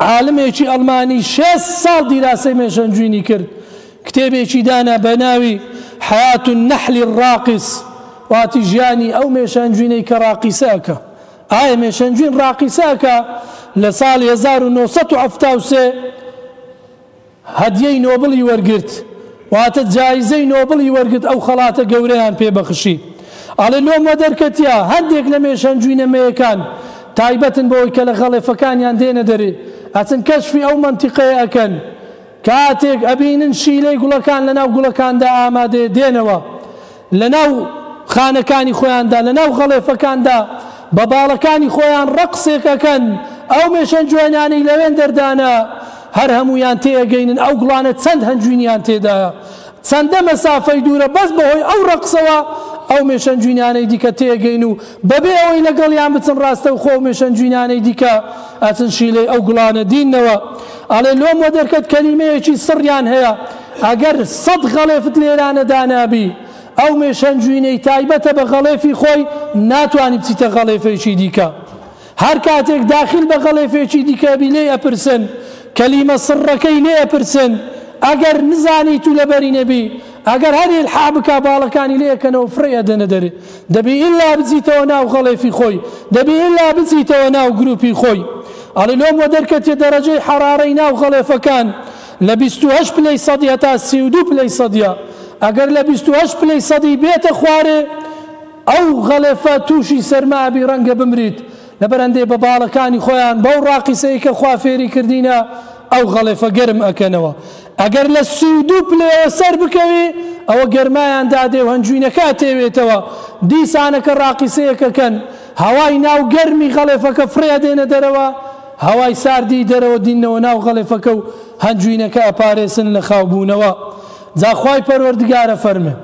عالمێکی ئەڵمانی 6 ساڵ دیراسەی مێشەنجوینی کرد کتێبێکی دانا بە ناوی حیات النحل الراقص واتی ژیانی ئەو مێشەنجوینەی کە ڕاقیسەکە ئایا مێشەنجوین ڕاقیسەکە لە ساڵی 1973 هەدیەی نۆبڵی وەرگرت واتە جایزەی نۆبڵی وەرگرت ئەو خەڵاتە گەورەیان پێبەخشی ئەڵێ لۆمە دەرکەتیا هەندێک لە مێشەنجوینەمەیەکان تایبەتن بەوەی کە لە غەڵێفەکانیان دێنە دەرێ ئەچن کەشفی ئەو مەنتیقەیە ئەکەن کاتێک ئەبینن شیلەی گوڵەکان لەناو گوڵەکاندا ئامادە دێنەوە لەناو خانەکانی خۆیاندا لەناو غەڵێفەکاندا بە باڵەکانی خۆیان ڕەقسێکەکەن ئەو مێشەنجوێنانی لەوێن دەردانە هەر هەمویان تێگەینن ئەو گوڵانە چەند هەنجوینیان تێدایە چەندە مەسافەی دوورە بەس بەهۆی ئەو ڕەقسەوە ئەو مێشەنجوینانەی دیکە تێگەین و بەبێ ئەوەی لەگەڵیان بچن ڕاستە و خۆ مێشەنجوینانەی دیکە ئەچن شیلەی ئەو گوڵانە دینەوە ئەڵێ لۆم وەدەرکەت کەلیمەیەکی سڕیان هەیە ئەگەر 100 غەڵێفت لێرانە دانابی ئەو مێشەنجوینەی تایبەتە بە غەڵێفی خۆی ناتوانی بچیتە غەڵێفێکی دیکە هەر کاتێک داخل بە غەڵێفێکی دیکە بی لێ ئەپرسن کەلیمە سڕەکەی لێ ئەپرسن ئەگەر نزانیت و لەبەری نەبی ئەگەر هەر ئیلحا بکا باڵەکانی لێکەنەوە فڕێ ئەدەنە دەرێ دەبی ئیلا بچیتەوە ناو غەڵێفی خۆی دەبی ئیلا بچیتەوە ناو گروپی خۆی ئەڵێ لۆم وەدەرکەتێ دەرەجەی حەرارەی ناو غەڵێفەکان لە 28 پلەی سەدی هەتا 32 پلەی سەدیە ئەگەر لە 28 پلەی سەدی بێتە خوارێ ئەو غەڵێفە تووشی سەرمابی ڕەنگە بمریت لەبەرەندێ بە باڵەکانی خۆیان بەو ڕاقیسەی کە خوا فێری کردینە ئەو غەڵێفە گەرم ئەکەنەوە ئەگەر لە 32 پلەیەوە سەر بکەوی ئەوە گەرمایان دادێ و هەنجوینەکە تێوێتەوە دیسانەکە ڕاقیسەیەکەکەن هەوای ناو گەرمی غەڵێفەکە فڕێ دێنە دەرەوە هەوای ساردی دەرەوە دینەوە ناو غەڵێفەکە و هەنجوینەکە ئەپارێسن لە خاوبوونەوە جاخوای پەروەردگارە فەرمێ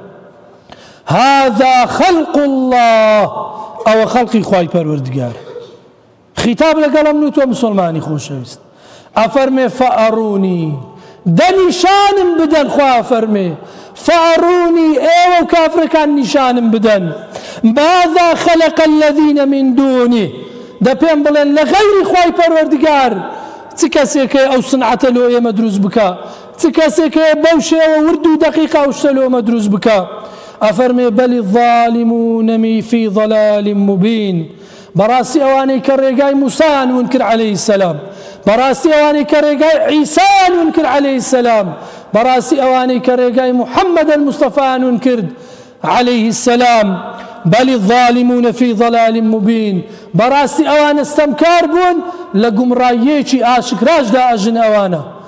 هذا خلق الله ئەوە خەڵقی خوای پەروەردگار خیتاب لەگەڵم نوتوە مسلمانی خۆشەویست ئەفەرمێ فەئەڕونی دەنیشانم بدەن خوا فەرمێ فەئەڕونی ئێوە و کافرەکان نیشانم بدەن ماذا خلق الذين من دونه دە پێم بڵێن لە غەیری خوای پەروەردگار چ کەسێکە ئەو سنعەتە لۆ ئێمە دروست بکە چ کەسێکە بەو شێوە ورد و دەقیقا و شتە لۆمە دروست بکە ئەفەرمێ بەل الظالمون في ضلال مبين بەڕاستی ئەوانەی کە ڕێگای موسایان ون کرد عەلەیهی السەلام بەڕاستی ئەوانەی کە ڕێگای عیسایان ون کرد عەلەیهی السەلام بەڕاستی ئەوانەی کە ڕێگای محەممەد المستەفایان ون کرد عەلەیهی السەلام بەل الظالمون في ضلال مبين بەڕاستی ئەوانە ستەمکار بوون لە گومڕاییەکی ئاشکراشدا ئەژن ئەوانە